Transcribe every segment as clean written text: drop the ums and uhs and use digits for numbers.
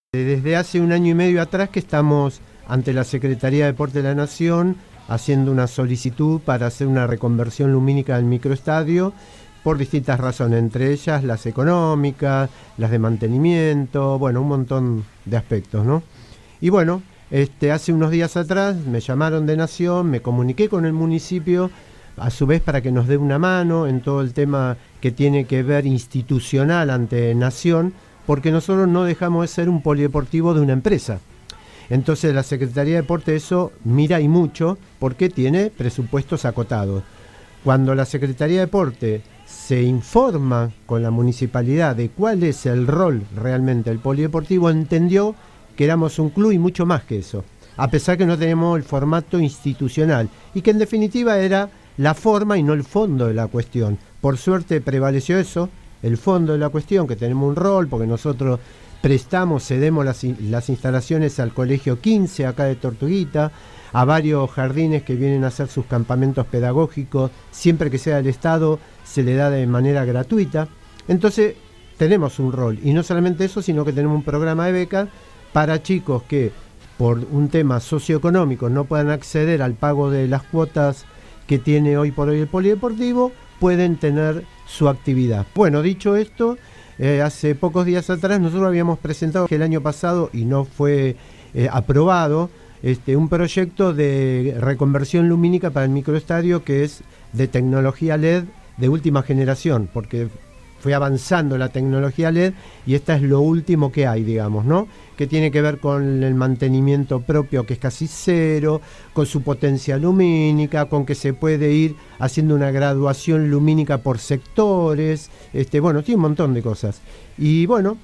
Desde hace un año y medio atrás que estamos ante la Secretaría de Deporte de la Nación haciendo una solicitud para hacer una reconversión lumínica del microestadio por distintas razones, entre ellas las económicas, las de mantenimiento, bueno, un montón de aspectos, ¿no? Y bueno, hace unos días atrás me llamaron de Nación, me comuniqué con el municipio, a su vez para que nos dé una mano en todo el tema que tiene que ver institucional ante Nación, porque nosotros no dejamos de ser un polideportivo de una empresa. Entonces la Secretaría de Deporte eso mira y mucho porque tiene presupuestos acotados. Cuando la Secretaría de Deporte se informa con la municipalidad de cuál es el rol realmente del polideportivo, entendió que éramos un club y mucho más que eso, a pesar que no tenemos el formato institucional y que en definitiva era la forma y no el fondo de la cuestión. Por suerte prevaleció eso, el fondo de la cuestión, que tenemos un rol, porque nosotros cedemos las instalaciones al Colegio 15 acá de Tortuguita, a varios jardines que vienen a hacer sus campamentos pedagógicos, siempre que sea del Estado se le da de manera gratuita. Entonces tenemos un rol, y no solamente eso, sino que tenemos un programa de becas para chicos que por un tema socioeconómico no puedan acceder al pago de las cuotas que tiene hoy por hoy el polideportivo, pueden tener su actividad. Bueno, dicho esto, hace pocos días atrás nosotros habíamos presentado el año pasado y no fue aprobado un proyecto de reconversión lumínica para el microestadio que es de tecnología LED de última generación, porque fue avanzando la tecnología LED y esta es lo último que hay, digamos, ¿no? Que tiene que ver con el mantenimiento propio, que es casi cero, con su potencia lumínica, con que se puede ir haciendo una graduación lumínica por sectores, bueno, tiene un montón de cosas. Y bueno,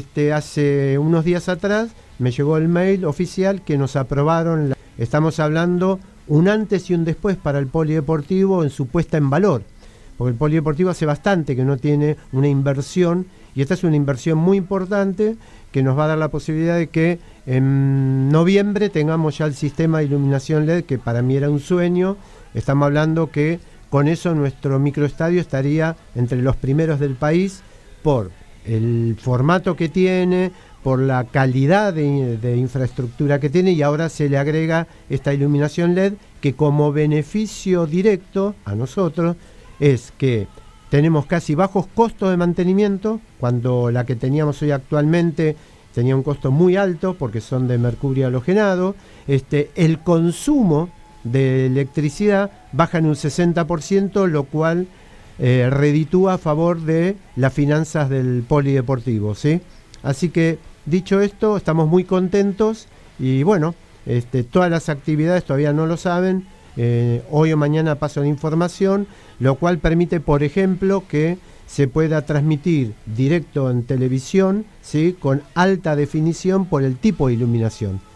hace unos días atrás me llegó el mail oficial que nos aprobaron, estamos hablando un antes y un después para el polideportivo en su puesta en valor. Porque el polideportivo hace bastante que no tiene una inversión, y esta es una inversión muy importante que nos va a dar la posibilidad de que en noviembre tengamos ya el sistema de iluminación LED, que para mí era un sueño. Estamos hablando que con eso nuestro microestadio estaría entre los primeros del país por el formato que tiene, por la calidad de infraestructura que tiene, y ahora se le agrega esta iluminación LED que como beneficio directo a nosotros es que tenemos casi bajos costos de mantenimiento, cuando la que teníamos hoy actualmente tenía un costo muy alto porque son de mercurio halogenado. El consumo de electricidad baja en un 60%, lo cual reditúa a favor de las finanzas del polideportivo, ¿sí? Así que, dicho esto, estamos muy contentos y bueno, todas las actividades todavía no lo saben. Hoy o mañana paso la información, lo cual permite, por ejemplo, que se pueda transmitir directo en televisión, ¿sí?, con alta definición por el tipo de iluminación.